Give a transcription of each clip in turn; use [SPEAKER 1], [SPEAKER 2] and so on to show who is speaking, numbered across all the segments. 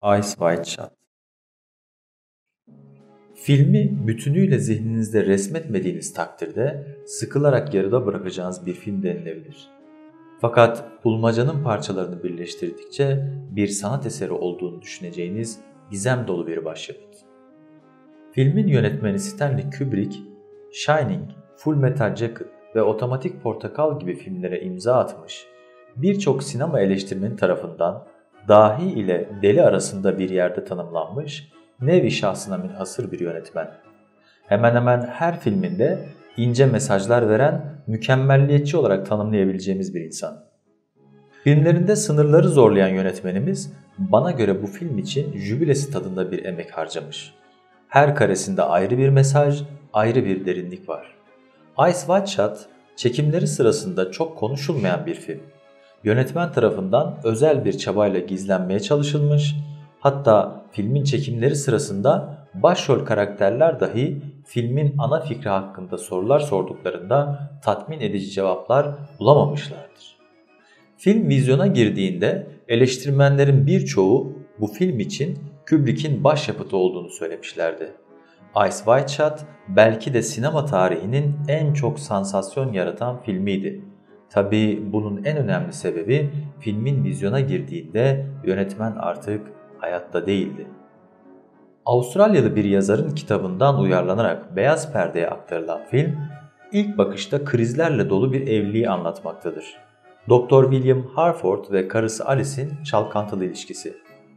[SPEAKER 1] Ice White Shot. Filmi bütünüyle zihninizde resmetmediğiniz takdirde sıkılarak yarıda bırakacağınız bir film denilebilir. Fakat bulmacanın parçalarını birleştirdikçe bir sanat eseri olduğunu düşüneceğiniz gizem dolu bir başyapıt. Filmin yönetmeni Stanley Kubrick, Shining, Full Metal Jacket ve Otomatik Portakal gibi filmlere imza atmış, birçok sinema eleştirmeni tarafından dahi ile deli arasında bir yerde tanımlanmış, nevi şahsına münhasır bir yönetmen. Hemen hemen her filminde ince mesajlar veren, mükemmelliyetçi olarak tanımlayabileceğimiz bir insan. Filmlerinde sınırları zorlayan yönetmenimiz, bana göre bu film için jübilesi tadında bir emek harcamış. Her karesinde ayrı bir mesaj, ayrı bir derinlik var. Ice White Shot, çekimleri sırasında çok konuşulmayan bir film. Yönetmen tarafından özel bir çabayla gizlenmeye çalışılmış, hatta filmin çekimleri sırasında başrol karakterler dahi filmin ana fikri hakkında sorular sorduklarında tatmin edici cevaplar bulamamışlardır. Film vizyona girdiğinde eleştirmenlerin birçoğu bu film için Kubrick'in başyapıtı olduğunu söylemişlerdi. Ice White Shot belki de sinema tarihinin en çok sansasyon yaratan filmiydi. Tabii bunun en önemli sebebi filmin vizyona girdiğinde yönetmen artık hayatta değildi. Avustralyalı bir yazarın kitabından uyarlanarak beyaz perdeye aktarılan film, ilk bakışta krizlerle dolu bir evliliği anlatmaktadır. Dr. William Harford ve karısı Alice'in çalkantılı ilişkisi.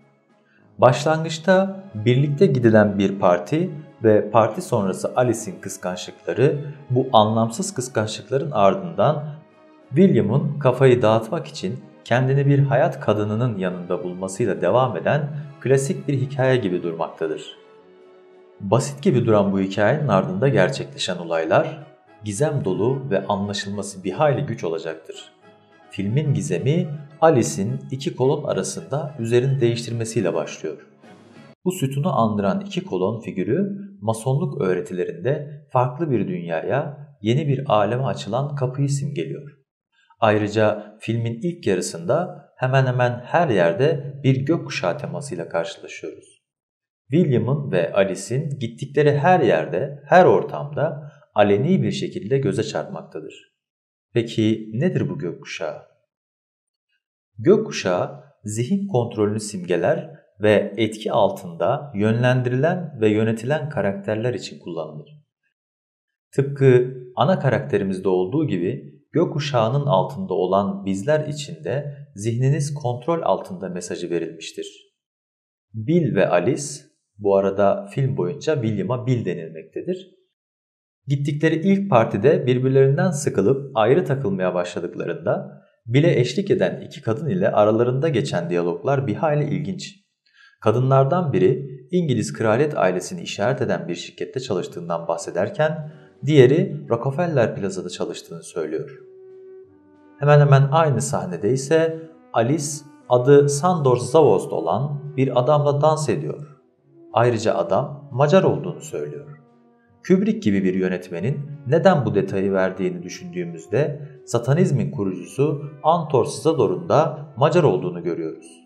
[SPEAKER 1] Başlangıçta birlikte gidilen bir parti ve parti sonrası Alice'in kıskançlıkları, bu anlamsız kıskançlıkların ardından William'ın kafayı dağıtmak için kendini bir hayat kadınının yanında bulmasıyla devam eden klasik bir hikaye gibi durmaktadır. Basit gibi duran bu hikayenin ardında gerçekleşen olaylar gizem dolu ve anlaşılması bir hayli güç olacaktır. Filmin gizemi Alice'in iki kolon arasında üzerini değiştirmesiyle başlıyor. Bu sütunu andıran iki kolon figürü masonluk öğretilerinde farklı bir dünyaya, yeni bir aleme açılan kapıyı simgeliyor. Ayrıca filmin ilk yarısında hemen hemen her yerde bir gökkuşağı temasıyla karşılaşıyoruz. William'ın ve Alice'in gittikleri her yerde, her ortamda aleni bir şekilde göze çarpmaktadır. Peki nedir bu gökkuşağı? Gökkuşağı zihin kontrolünü simgeler ve etki altında yönlendirilen ve yönetilen karakterler için kullanılır. Tıpkı ana karakterimizde olduğu gibi gökkuşağının altında olan bizler için de zihniniz kontrol altında mesajı verilmiştir. Bill ve Alice, bu arada film boyunca William'a Bill denilmektedir. Gittikleri ilk partide birbirlerinden sıkılıp ayrı takılmaya başladıklarında Bill'e eşlik eden iki kadın ile aralarında geçen diyaloglar bir hayli ilginç. Kadınlardan biri İngiliz kraliyet ailesini işaret eden bir şirkette çalıştığından bahsederken diğeri Rockefeller Plaza'da çalıştığını söylüyor. Hemen hemen aynı sahnede ise Alice adı Sandor Zavost olan bir adamla dans ediyor. Ayrıca adam Macar olduğunu söylüyor. Kubrick gibi bir yönetmenin neden bu detayı verdiğini düşündüğümüzde satanizmin kurucusu Anton Szador'un da Macar olduğunu görüyoruz.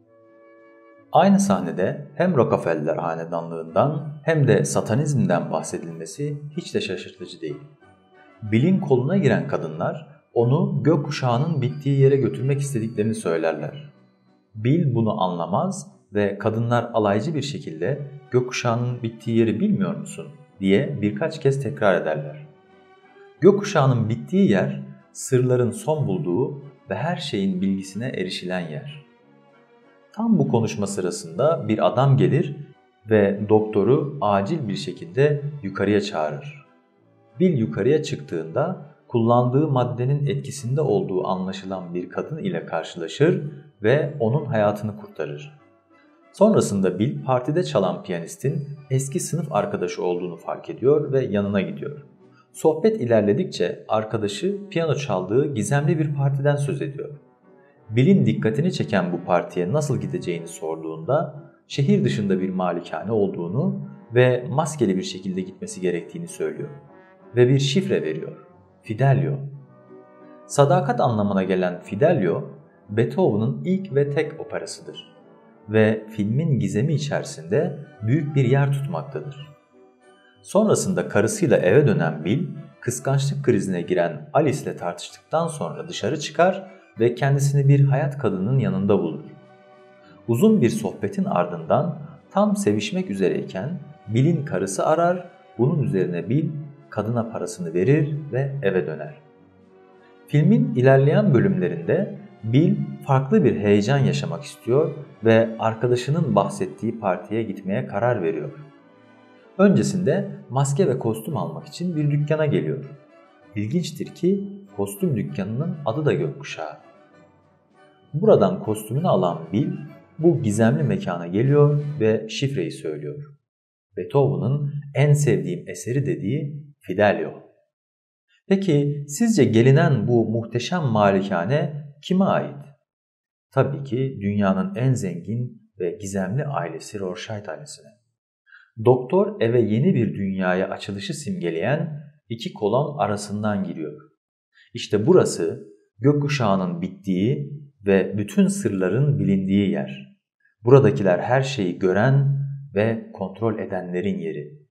[SPEAKER 1] Aynı sahnede hem Rockefeller hanedanlığından hem de satanizmden bahsedilmesi hiç de şaşırtıcı değil. Bill'in koluna giren kadınlar onu gökkuşağının bittiği yere götürmek istediklerini söylerler. Bill bunu anlamaz ve kadınlar alaycı bir şekilde gökkuşağının bittiği yeri bilmiyor musun diye birkaç kez tekrar ederler. Gökkuşağının bittiği yer sırların son bulduğu ve her şeyin bilgisine erişilen yer. Tam bu konuşma sırasında bir adam gelir ve doktoru acil bir şekilde yukarıya çağırır. Bill yukarıya çıktığında kullandığı maddenin etkisinde olduğu anlaşılan bir kadın ile karşılaşır ve onun hayatını kurtarır. Sonrasında Bill partide çalan piyanistin eski sınıf arkadaşı olduğunu fark ediyor ve yanına gidiyor. Sohbet ilerledikçe arkadaşı piyano çaldığı gizemli bir partiden söz ediyor. Bill'in dikkatini çeken bu partiye nasıl gideceğini sorduğunda şehir dışında bir malikane olduğunu ve maskeli bir şekilde gitmesi gerektiğini söylüyor. Ve bir şifre veriyor. Fidelio. Sadakat anlamına gelen Fidelio, Beethoven'ın ilk ve tek operasıdır. ve filmin gizemi içerisinde büyük bir yer tutmaktadır. Sonrasında karısıyla eve dönen Bill, kıskançlık krizine giren Alice ile tartıştıktan sonra dışarı çıkar ve kendisini bir hayat kadının yanında bulur. Uzun bir sohbetin ardından tam sevişmek üzereyken Bill'in karısı arar, bunun üzerine Bill kadına parasını verir ve eve döner. Filmin ilerleyen bölümlerinde Bill farklı bir heyecan yaşamak istiyor ve arkadaşının bahsettiği partiye gitmeye karar veriyor. Öncesinde maske ve kostüm almak için bir dükkana geliyor. İlginçtir ki kostüm dükkanının adı da Gökkuşağı. Buradan kostümünü alan Bill bu gizemli mekana geliyor ve şifreyi söylüyor. Beethoven'ın en sevdiğim eseri dediği Fidelio. Peki sizce gelinen bu muhteşem malikane kime ait? Tabii ki dünyanın en zengin ve gizemli ailesi Rorschach ailesine. Doktor eve yeni bir dünyaya açılışı simgeleyen iki kolon arasından giriyor. İşte burası gökkuşağının bittiği ve bütün sırların bilindiği yer. Buradakiler her şeyi gören ve kontrol edenlerin yeri.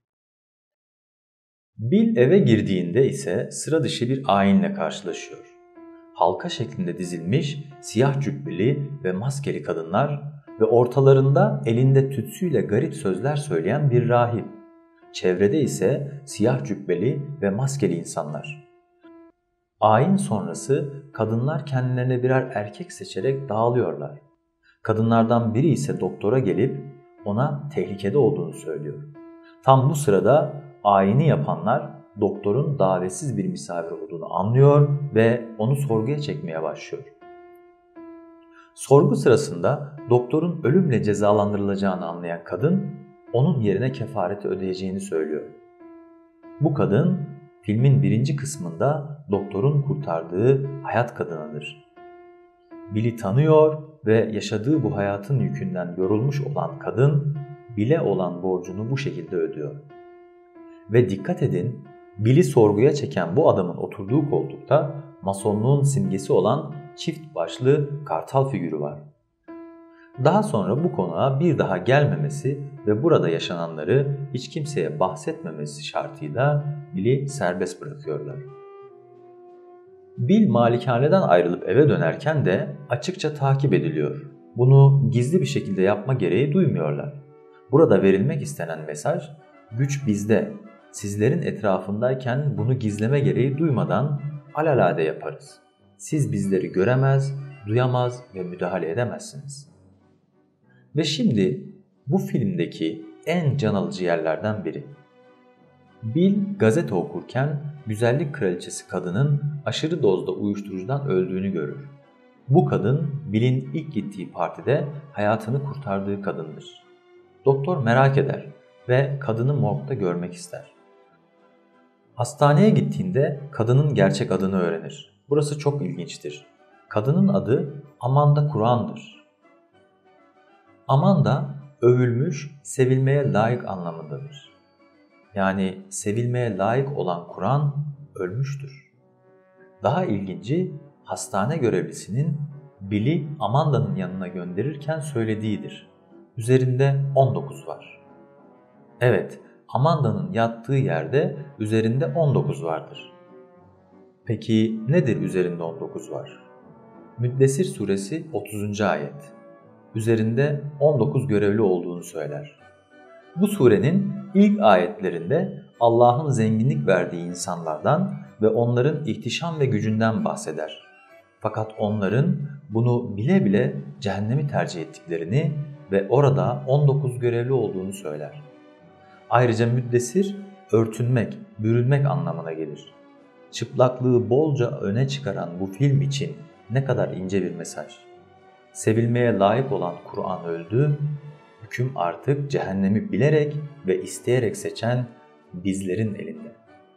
[SPEAKER 1] Bill eve girdiğinde ise sıra dışı bir ayinle karşılaşıyor. Halka şeklinde dizilmiş siyah cübbeli ve maskeli kadınlar ve ortalarında elinde tütsüyle garip sözler söyleyen bir rahip. Çevrede ise siyah cübbeli ve maskeli insanlar. Ayin sonrası kadınlar kendilerine birer erkek seçerek dağılıyorlar. Kadınlardan biri ise doktora gelip ona tehlikede olduğunu söylüyor. Tam bu sırada ayini yapanlar doktorun davetsiz bir misafir olduğunu anlıyor ve onu sorguya çekmeye başlıyor. Sorgu sırasında doktorun ölümle cezalandırılacağını anlayan kadın onun yerine kefareti ödeyeceğini söylüyor. Bu kadın filmin birinci kısmında doktorun kurtardığı hayat kadınıdır. Bill'i tanıyor ve yaşadığı bu hayatın yükünden yorulmuş olan kadın Bill'e olan borcunu bu şekilde ödüyor. Ve dikkat edin, Bill'i sorguya çeken bu adamın oturduğu koltukta masonluğun simgesi olan çift başlı kartal figürü var. Daha sonra bu konuğa bir daha gelmemesi ve burada yaşananları hiç kimseye bahsetmemesi şartıyla Bill'i serbest bırakıyorlar. Bill malikaneden ayrılıp eve dönerken de açıkça takip ediliyor. Bunu gizli bir şekilde yapma gereği duymuyorlar. Burada verilmek istenen mesaj, güç bizde. Sizlerin etrafındayken bunu gizleme gereği duymadan alelade yaparız. Siz bizleri göremez, duyamaz ve müdahale edemezsiniz. Ve şimdi bu filmdeki en can alıcı yerlerden biri. Bill gazete okurken güzellik kraliçesi kadının aşırı dozda uyuşturucudan öldüğünü görür. Bu kadın Bill'in ilk gittiği partide hayatını kurtardığı kadındır. Doktor merak eder ve kadını morgda görmek ister. Hastaneye gittiğinde kadının gerçek adını öğrenir. Burası çok ilginçtir. Kadının adı Amanda Kur'an'dır. Amanda, övülmüş, sevilmeye layık anlamındadır. Yani sevilmeye layık olan Kur'an ölmüştür. Daha ilginci, hastane görevlisinin Bill'i Amanda'nın yanına gönderirken söylediğidir. Üzerinde 19 var. Evet, Amanda'nın yattığı yerde üzerinde 19 vardır. Peki nedir üzerinde 19 var? Müddessir suresi 30. ayet. Üzerinde 19 görevli olduğunu söyler. Bu surenin ilk ayetlerinde Allah'ın zenginlik verdiği insanlardan ve onların ihtişam ve gücünden bahseder. Fakat onların bunu bile bile cehennemi tercih ettiklerini ve orada 19 görevli olduğunu söyler. Ayrıca müddessir, örtünmek, bürünmek anlamına gelir. Çıplaklığı bolca öne çıkaran bu film için ne kadar ince bir mesaj. Sevilmeye layık olan Kur'an öldü, hüküm artık cehennemi bilerek ve isteyerek seçen bizlerin elinde.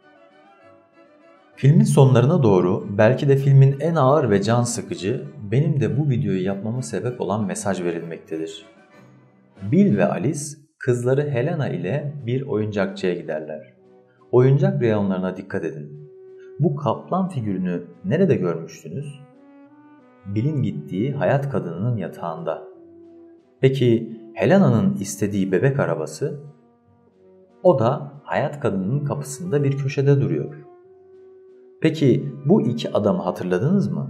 [SPEAKER 1] Filmin sonlarına doğru belki de filmin en ağır ve can sıkıcı, benim de bu videoyu yapmama sebep olan mesaj verilmektedir. Bill ve Alice kızları Helena ile bir oyuncakçıya giderler. Oyuncak reyonlarına dikkat edin. Bu kaplan figürünü nerede görmüştünüz? Bill'in gittiği hayat kadınının yatağında. Peki Helena'nın istediği bebek arabası? O da hayat kadınının kapısında bir köşede duruyor. Peki bu iki adamı hatırladınız mı?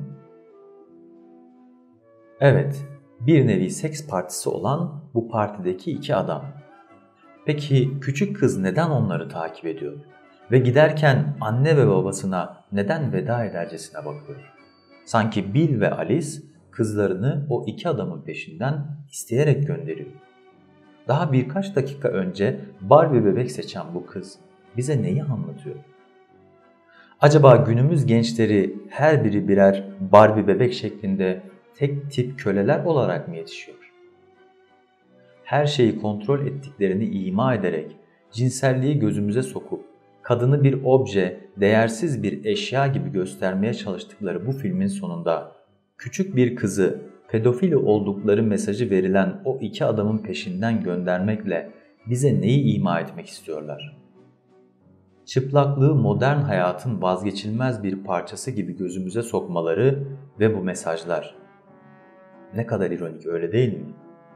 [SPEAKER 1] Evet, bir nevi seks partisi olan bu partideki iki adam. Peki küçük kız neden onları takip ediyor? Ve giderken anne ve babasına neden veda edercesine bakıyor? Sanki Bill ve Alice kızlarını o iki adamın peşinden isteyerek gönderiyor. Daha birkaç dakika önce Barbie bebek seçen bu kız bize neyi anlatıyor? Acaba günümüz gençleri her biri birer Barbie bebek şeklinde tek tip köleler olarak mı yetişiyor? Her şeyi kontrol ettiklerini ima ederek, cinselliği gözümüze sokup, kadını bir obje, değersiz bir eşya gibi göstermeye çalıştıkları bu filmin sonunda, küçük bir kızı pedofili oldukları mesajı verilen o iki adamın peşinden göndermekle bize neyi ima etmek istiyorlar? Çıplaklığı modern hayatın vazgeçilmez bir parçası gibi gözümüze sokmaları ve bu mesajlar. Ne kadar ironik, öyle değil mi?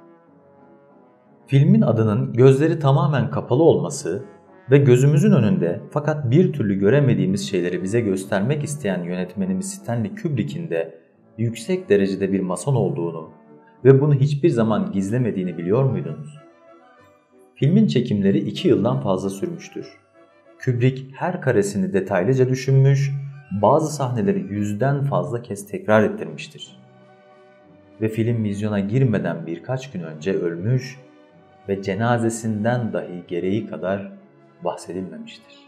[SPEAKER 1] Filmin adının gözleri tamamen kapalı olması ve gözümüzün önünde fakat bir türlü göremediğimiz şeyleri bize göstermek isteyen yönetmenimiz Stanley Kubrick'in de yüksek derecede bir mason olduğunu ve bunu hiçbir zaman gizlemediğini biliyor muydunuz? Filmin çekimleri 2 yıldan fazla sürmüştür. Kubrick her karesini detaylıca düşünmüş, bazı sahneleri 100'den fazla kez tekrar ettirmiştir. Ve film vizyona girmeden birkaç gün önce ölmüş ve cenazesinden dahi gereği kadar bahsedilmemiştir.